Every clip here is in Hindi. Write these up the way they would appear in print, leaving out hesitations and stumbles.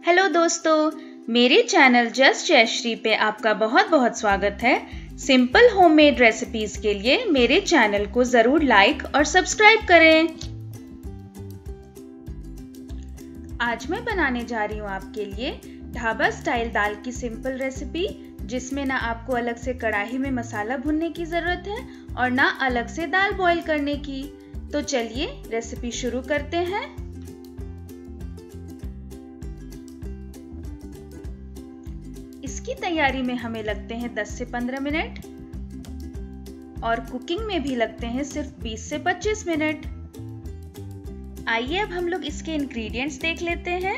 हेलो दोस्तों, मेरे चैनल जस्ट जयश्री पे आपका बहुत बहुत स्वागत है। सिंपल होममेड रेसिपीज के लिए मेरे चैनल को ज़रूर लाइक और सब्सक्राइब करें। आज मैं बनाने जा रही हूँ आपके लिए ढाबा स्टाइल दाल की सिंपल रेसिपी, जिसमें ना आपको अलग से कढ़ाई में मसाला भुनने की ज़रूरत है और ना अलग से दाल बॉईल करने की। तो चलिए रेसिपी शुरू करते हैं। इसकी तैयारी में हमें लगते हैं 10 से 15 मिनट और कुकिंग में भी लगते हैं सिर्फ 20 से 25 मिनट। आइए अब हम लोग इसके इंग्रेडिएंट्स देख लेते हैं।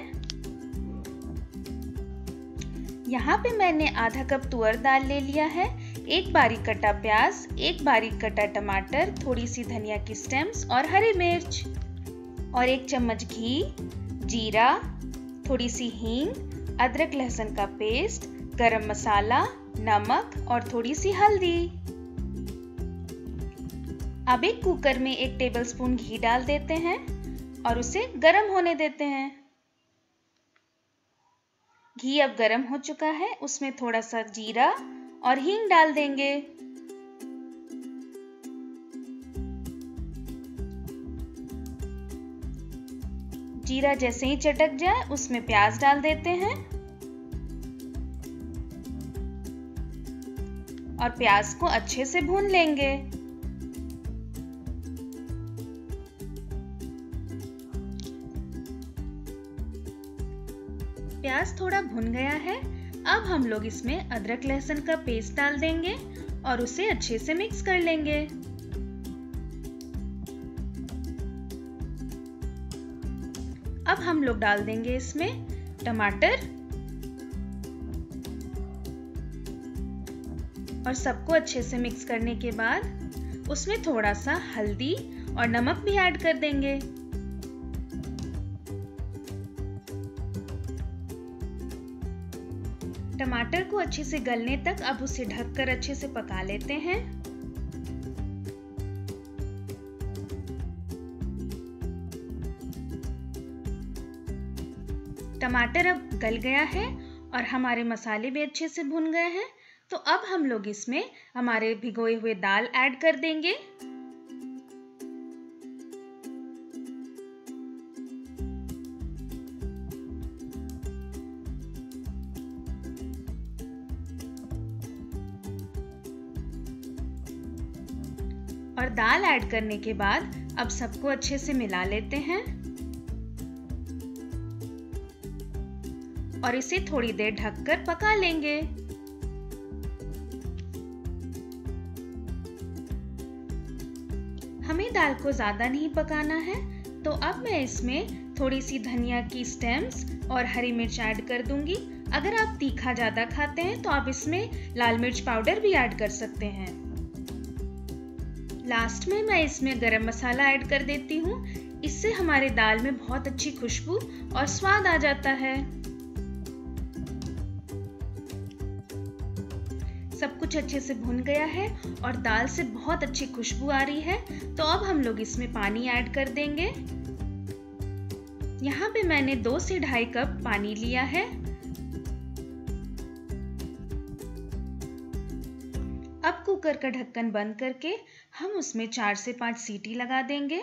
यहाँ पे मैंने आधा कप तुअर दाल ले लिया है, एक बारीक कटा प्याज, एक बारीक कटा टमाटर, थोड़ी सी धनिया की स्टेम्स और हरी मिर्च और 1 चम्मच घी, जीरा, थोड़ी सी हींग, अदरक लहसुन का पेस्ट, गरम मसाला, नमक और थोड़ी सी हल्दी। अब एक कुकर में 1 टेबलस्पून घी डाल देते हैं और उसे गरम होने देते हैं। घी अब गरम हो चुका है, उसमें थोड़ा सा जीरा और हींग डाल देंगे। जीरा जैसे ही चटक जाए उसमें प्याज डाल देते हैं और प्याज को अच्छे से भून लेंगे। प्याज थोड़ा भुन गया है, अब हम लोग इसमें अदरक लहसुन का पेस्ट डाल देंगे और उसे अच्छे से मिक्स कर लेंगे। अब हम लोग डाल देंगे इसमें टमाटर और सबको अच्छे से मिक्स करने के बाद उसमें थोड़ा सा हल्दी और नमक भी ऐड कर देंगे। टमाटर को अच्छे से गलने तक अब उसे ढककर अच्छे से पका लेते हैं। टमाटर अब गल गया है और हमारे मसाले भी अच्छे से भुन गए हैं, तो अब हम लोग इसमें हमारे भिगोए हुए दाल ऐड कर देंगे। और दाल ऐड करने के बाद अब सबको अच्छे से मिला लेते हैं और इसे थोड़ी देर ढककर पका लेंगे। हमें दाल को ज्यादा नहीं पकाना है, तो अब मैं इसमें थोड़ी सी धनिया की स्टेम्स और हरी मिर्च ऐड कर दूंगी। अगर आप तीखा ज्यादा खाते हैं तो आप इसमें लाल मिर्च पाउडर भी ऐड कर सकते हैं। लास्ट में मैं इसमें गरम मसाला ऐड कर देती हूँ, इससे हमारे दाल में बहुत अच्छी खुशबू और स्वाद आ जाता है। सब कुछ अच्छे से भुन गया है और दाल से बहुत अच्छी खुशबू आ रही है, तो अब हम लोग इसमें पानी ऐड कर देंगे। यहाँ पे मैंने 2 से 2.5 कप पानी लिया है। अब कुकर का ढक्कन बंद करके हम उसमें 4 से 5 सीटी लगा देंगे।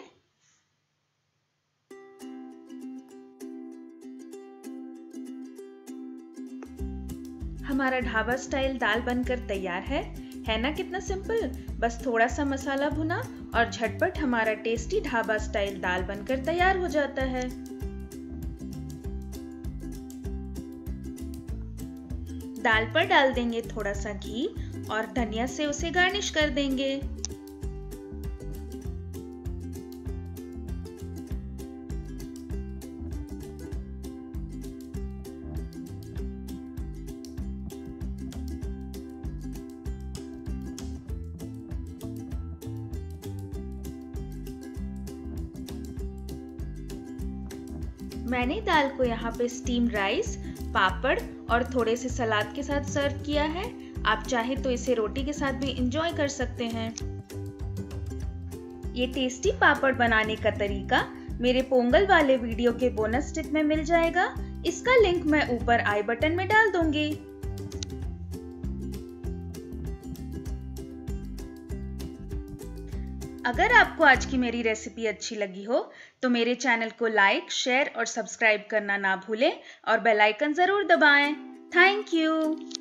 हमारा ढाबा स्टाइल दाल बनकर तैयार है ना? कितना सिंपल, बस थोड़ा सा मसाला भुना और झटपट हमारा टेस्टी ढाबा स्टाइल दाल बनकर तैयार हो जाता है। दाल पर डाल देंगे थोड़ा सा घी और धनिया से उसे गार्निश कर देंगे। मैंने दाल को यहाँ पे स्टीम्ड राइस, पापड़ और थोड़े से सलाद के साथ सर्व किया है। आप चाहे तो इसे रोटी के साथ भी एंजॉय कर सकते हैं। ये टेस्टी पापड़ बनाने का तरीका मेरे पोंगल वाले वीडियो के बोनस टिप में मिल जाएगा। इसका लिंक मैं ऊपर आई बटन में डाल दूंगी। अगर आपको आज की मेरी रेसिपी अच्छी लगी हो तो मेरे चैनल को लाइक, शेयर और सब्सक्राइब करना ना भूलें और बेल आइकन जरूर दबाएं। Thank you.